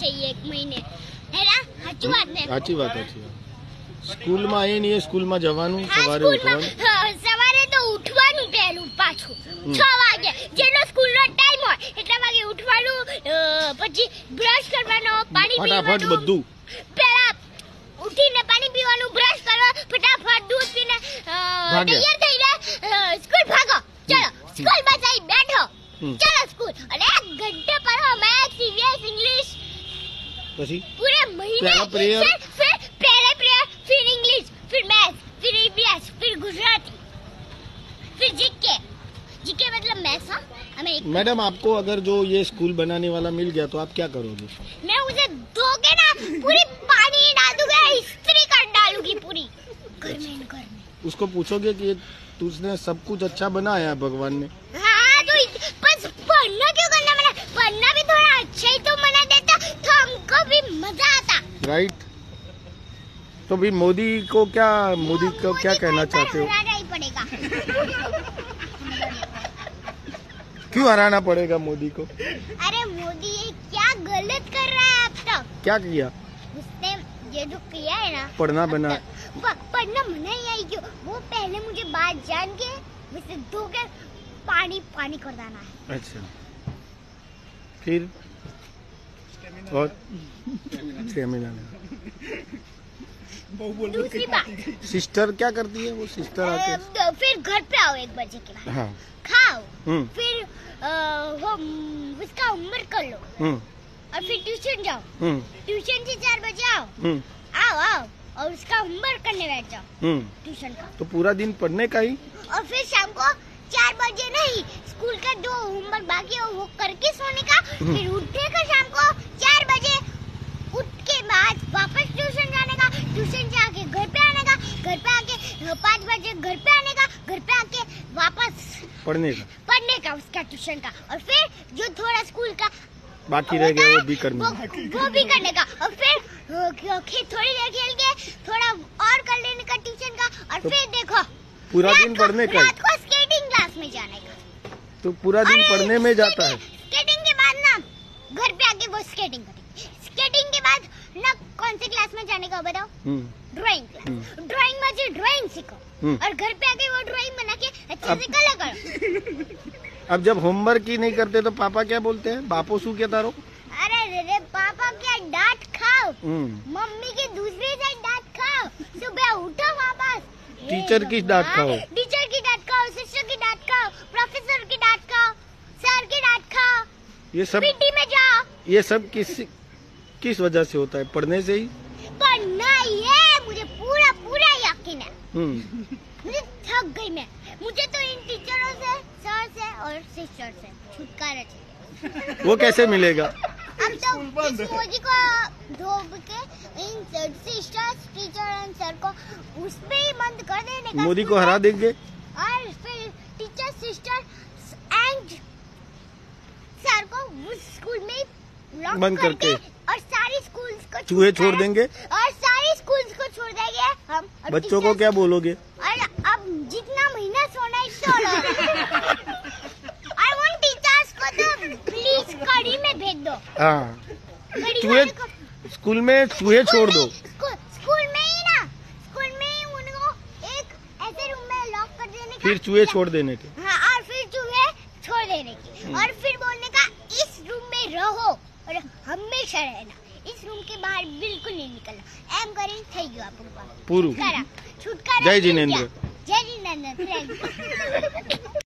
चाहिए 1 महीने है ना સાચી વાત ને સાચી વાત સ્કૂલ માં આવીને સ્કૂલ માં જવાનું સવારે ઉઠવાનું સવારે તો ઉઠવાનું પહેલું પાછું 6 વાગે જેનો સ્કૂલ નો ટાઈમ હોય એટલા વાગે ઉઠવાનું પછી બ્રશ કરવાનો પાણી પીવાનું ફટાફટ બધું પહેલા ઉઠીને પાણી પીવાનું બ્રશ કરો ફટાફટ દૂધ પીને તૈયાર થઈને સ્કૂલ ભાગો ચલો સ્કૂલ માં જઈ બેઠો चलो स्कूल अरे 1 घंटे पढ़ो मैथ्स ईवीएस इंग्लिश પછી पूरे महीने प्रेयर फिर पहले प्रेयर फिर इंग्लिश फिर मैथ्स फिर ईवीएस फिर गुजराती फिर जीके जीके मतलब मैथ्स हमें मैडम आपको अगर जो ये स्कूल बनाने वाला मिल गया तो आप क्या करोगे मैं उसे धोके ना पूरी पानी डाल दूंगा इस्त्री कर डालूंगी पूरी घर में उसको पूछोगे कि तुझने सब कुछ अच्छा बनाया है भगवान ने बस पढ़ना क्यों करना मैंने पढ़ना भी थोड़ा अच्छा ही तो मना देता तो हमको भी मजा आता राइट तो भी मोदी को क्या कहना चाहते हो हराना ही पड़ेगा क्यों हराना पड़ेगा मोदी को अरे मोदी ये क्या गलत कर रहा है अब तक क्या किया उसने ये जो किया है ना पढ़ना बना पढ़ना मना ही आई क्यों वो पहले मुझे बात जान के मुझसे धोकर पानी पानी कर देना है अच्छा फिर और स्टेमिना दूसरी बात सिस्टर क्या करती है वो सिस्टर आके फिर घर पे आओ 1 बजे के बाद हाँ खाओ फिर वो उसका होमवर्क कर लो और फिर ट्यूशन जाओ ट्यूशन से 4 बजे आओ आओ और उसका होमवर्क करने बैठ जाओ ट्यूशन का तो पूरा दिन पढ़ने का ही और फिर शाम को 4 बजे नहीं स्कूल का जो होमवर्क बाकी है वो करके सोने का फिर उठने का शाम को 4 बजे उठ के बाद वापस ट्यूशन जाने का ट्यूशन से आके घर पे आने का घर पे आके 5 बजे घर पे आने का घर पे आके वापस पढ़ने का उसका ट्यूशन का और फिर जो थोड़ा स्कूल का बाकी रह गया वो भी करने का और फिर थोड़ी देर खेल के थोड़ा और कर लेने का ट्यूशन का और तो फिर देखो पूरा दिन पढ़ने का रात को स्केटिंग क्लास में जाने का तो पूरा दिन पढ़ने में जाता है स्केटिंग के बाद ना घर पे आके वो स्केटिंग करेंगे स्केटिंग के बाद ना कौन सी क्लास में जाने का बताओ ड्राइंग क्लास ड्राइंग में जो ड्राइंग सीखो और घर पे आके वो ड्राइंग बना के अच्छे से कलर करो अब जब होमवर्क ही नहीं करते तो पापा क्या बोलते हैं बापो शू कहता रहो अरे रे पापा क्या डांट खाओ मम्मी की दूसरी साइड डांट खाओ सुबह उठो वापस टीचर की डांट खाओ टीचर की डांट खाओ सिस्टर की डांट खाओ प्रोफेसर की डांट खाओ सर की डांट खाओ ये सब पीटी में जाओ ये सब किस वजह से होता है पढ़ने से ही पढ़ना ही है मुझे पूरा यकीन है मुझे थक गई मैं मुझे तो इन टीचरों से सर से और सिस्टर से छुटकारा चाहिए वो कैसे मिलेगा हम तो इस मोदी को धोब के इन सिस्टर्स टीचर एंड सर को उस पे ही बंद कर देने का मोदी को हरा देंगे और फिर टीचर सिस्टर एंड सर को उस स्कूल में लॉक बंद करके और सारी स्कूल्स को चूहे छोड़ देंगे और सारी स्कूल्स को छोड़ देंगे हम बच्चों को क्या बोलोगे और अब जितना महीना सोना है सो लो और उन टीचर्स को तो प्लीज कड़ी में भेज दो हाँ चूहे स्कूल में चूहे छोड़ दो स्कूल में ही ना स्कूल में ही उनको एक ऐसे रूम में लॉक कर देने का फिर चूहे छोड़ देने के हाँ और फिर चूहे छोड़ देने की और फिर बोलने का इस रूम में रहो और हमेशा रहना इस रूम के बाहर बिल्कुल नहीं निकलना एम करेंगे થઈ ગયું આપણું પૂરું છૂટકારા જય જીનેન્દ્ર જય જીનેન્દ્ર